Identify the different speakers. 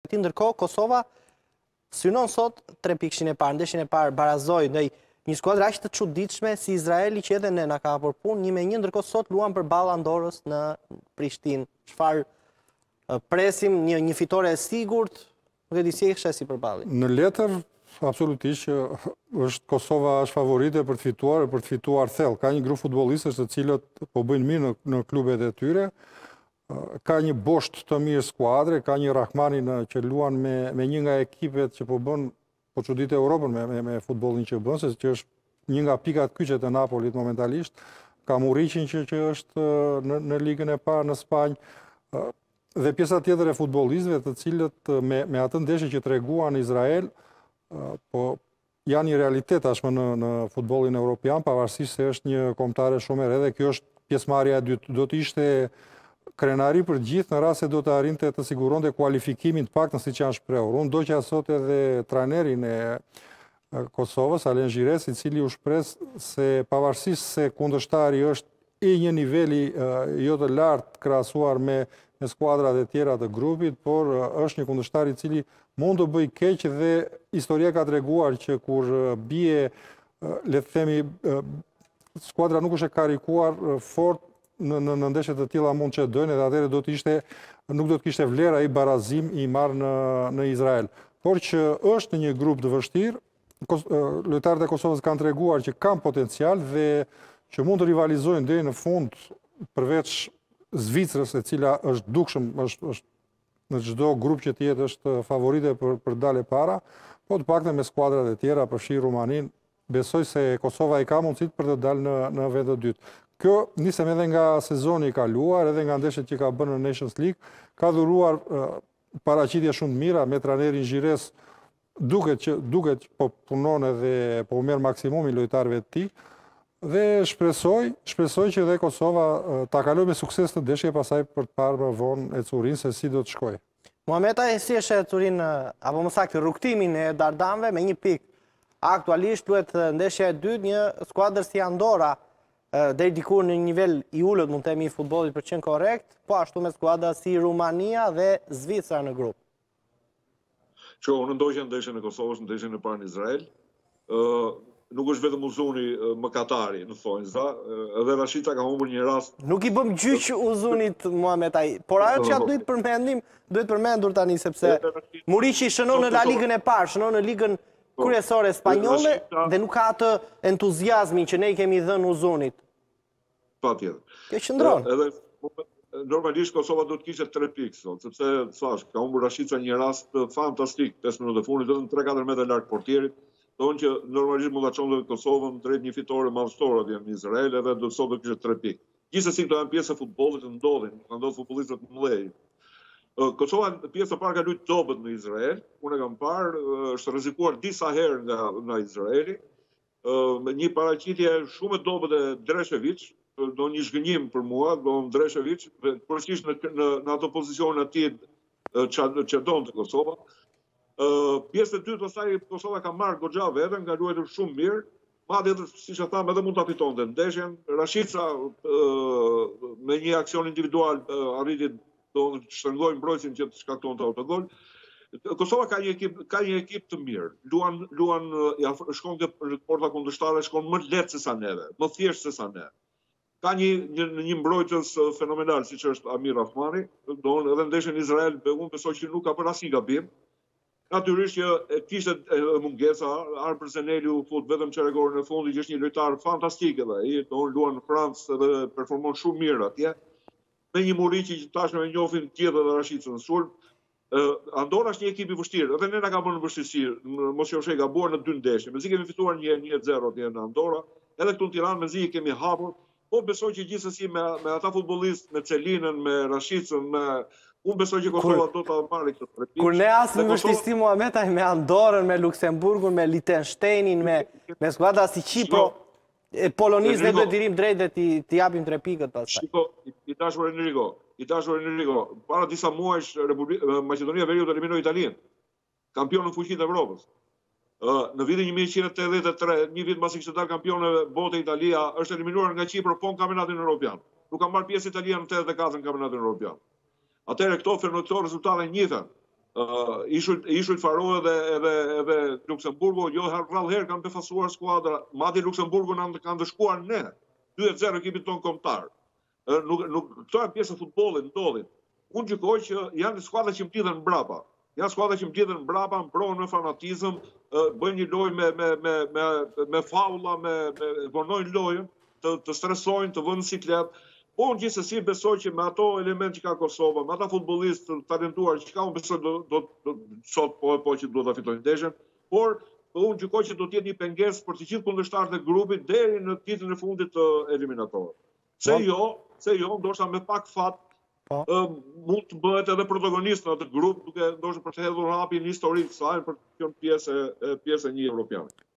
Speaker 1: ti ndërkohë Kosova synon sot 3 pikëshin e parë, ndeshjen e parë barazoi ndaj një skuadrë aq të çuditshme si Izraeli që edhe ne na ka hapur punë 1-1, ndërkohë sot luan përballë Andorrës në Prishtinë. Çfarë presim një fitore e sigurt? Nuk e di si e kishte si përballi.
Speaker 2: Në letër absolutisht që Kosova është favorite për të fituar thellë. Ka një grup futbollistësh të cilët po bëjnë mirë në klubet e tyre. Ka një bosht të mirë skuadre, ka një Rahmani që luan me një nga ekipet që po çuditë Europën me futbollin që bën, se që është një nga pikat kyçe të Napolit momentalisht. Ka Muricin që është në ligën e parë në Spanjë. Dhe pjesa tjetër e futbollistëve të cilët me atë ndeshje që treguan në Izrael, po janë një realitet tashmë në futbollin evropian, pavarësisht se është një kombëtare shumë e re dhe kjo është pjesëmarrja e dytë. Do të ishte krenari për gjithë në rast se do të arrinte të siguronte kualifikimin të paktën siç janë shprehur. Unë doqja sot edhe trajnerin e Kosovës, Alen Xhires, i cili u shpres se pavarësisht se kundërshtari është i një niveli jo të lartë krahasuar me skuadrat e tjera të grupit, por është një kundërshtar i cili mund të bëj keq dhe historia ka treguar që kur bie, le të themi, skuadra nuk është e karikuar fort në ndeshje të tilla mund që dojnë, edhe atëherë nuk do të kishte vlerë ai barazim i marrë në Izrael. Por që është në një grup të vështirë, lojtarët e Kosovës kanë treguar që kanë potencial dhe që mund të rivalizojnë deri në fund, përveç Zvicrës, e cila është dukshëm, është në çdo grup që të jetë është favorite për dalë para, po të paktën me skuadrat e tjera, përfshi Rumaninë, besoj se Kosova i ka mundësitë për të dalë në vend të dytë. Kjo nisem edhe nga sezoni i kaluar, edhe nga ndeshjet që ka bërë në Nations League, ka dhuruar paraqitje shumë të mira me trajnerin Xhires, duket që po punon edhe po merr maksimumin lojtarëve të tij. Dhe shpresoj që dhe Kosova ta kaloj me sukses të ndeshje, pastaj për të parë më vonë Ecurin se si do të shkojë.
Speaker 1: Muhameta, si e sheh Ecurin apo më saktë rrugtimin e Dardanëve me 1 pikë? Aktualisht luhet ndeshja e dytë, një skuadër si Andorra deri diku në një nivel i ulët mund të themi i futbollit për të qenë korrekt, po ashtu me skuadra si Rumania dhe Zvicra në grup.
Speaker 3: Unë ndoqja ndeshjen e Kosovës, ndeshjen e parë në Izrael. Nuk është vetëm Uzuni mëkatari, në thonjza, edhe Rashica ka humbur një rast.
Speaker 1: Nuk i bëm gjyq Uzunit, Muhameta, por ajo që duhet përmendur tani, sepse Muriqi shënon në La Ligën e parë, shënon në ligën kryesore spanjolle dhe nuk ka atë entuziazmin që ne i kemi dhënë Uzunit.
Speaker 3: Patjetër.
Speaker 1: Kjo qëndron.
Speaker 3: Normalisht Kosova do të kishte 3 pikë sot, sepse thash, ka humbur Rashica një rast fantastik 5 minutë e fundit, vetëm 3-4 metra larg portierit. Thonë që normalisht mund ta çonte Kosovën drejt një fitore madhështore atje në Izrael, edhe do sot do kishte 3 pikë. Gjithsesi këto janë pjesë e futbollit, ndodhin, ka ndodhur futbollistët të mëdhenj. Kosova pjesë e parë ka luajtur dobët në Izrael, unë e kam parë, është rrezikuar disa herë nga Izraeli, me një paraqitje shumë e dobët e Dreshevich, do një zhgënjim për mua, do Dreshevich, përveçisht në ato pozicione aty që donte Kosova. Pjesë e dytë pastaj Kosova ka marrë goxha vetën, ka luajtur shumë mirë, madje siç e tham edhe mund ta fitonte ndeshjen. Rashica me një aksion individual arriti të shtrëngojë mbrojtësin që të shkaktonte autogol. Kosova ka një ekip të mirë. Luan shkon te porta kundërshtare, shkon më lehtë se sa neve, më thjesht se sa ne. Ka një mbrojtës fenomenal siç është Amir Rahmani, edhe ndeshjen në Izrael, unë besoj që nuk ka bërë asnjë gabim. Natyrisht që kishte mungesa, Arper Zeneli u fut vetëm çeregorin e fundit, që është një lojtar fantastik edhe ai, luan në Francë dhe performon shumë mirë atje. Me një Muriqi që tashmë e njohin tjetër dhe Rashicën në sulm. Andorra është një ekip i vështirë, edhe ne na ka bërë në vështirësi, mos e gabuar në 2 ndeshje. Mezi kemi fituar 1-0 atje në Andorra, edhe këtu në Tiranë mezi i kemi hapur, po besoj që gjithsesi me ata futbollistë, me Celinën, me Rashicën, unë besoj që Kosova do të marrë këtë 3 pikë.
Speaker 1: Kur ne asë në vështirësi Muhameta, me Andorrën, me Luksemburgun, me Liechtensteinin, me skuadra si Kipro, Polonisë ne duhet dirim drejt dhe t'i japim 3 pikët pastaj.
Speaker 3: Shiko, i dashur Enrico, para disa muajsh Maqedonia Veriut eliminoi Italinë, kampionën fuqinë të Evropës. Në vitin 1983, një vit mbasi kishte dalë kampione bote Italia, është eliminuar nga Kipro po në kampionatin evropian. Nuk ka marrë pjesë Italia në 84 në kampionatin evropian. Atëherë këto rezultate njëjta. Ishull Faro edhe Luksemburgu, jo rrallëherë kanë befasuar skuadra, madje Luksemburgu kanë dëshkuar ne, 2-0 ekipit tonë kombëtar. Këto janë pjesë e futbollit, ndodhin. Unë gjykoj që janë skuadra që mblidhen mbrapa. Janë skuadra që mblidhen mbrapa, mbrohen me fanatizëm, bëjnë një lojë me faulla, vonojnë lojën, të stresojnë, të vënë siklet. Po unë gjithsesi besoj që me ato element që ka Kosova, me ata futbollistë talentuar që ka, unë besoj sot po që duhet ta fitojnë ndeshjen, por unë gjykoj që do të jetë një pengesë për të gjithë kundërshtarët e grupit deri në ditën e fundit të eliminatorëve. Se jo, ndoshta me pak fat mund të bëhet edhe protagonist në atë grup, duke ndoshta për të hedhur hapin historik saj për të qenë pjesë e një europiane.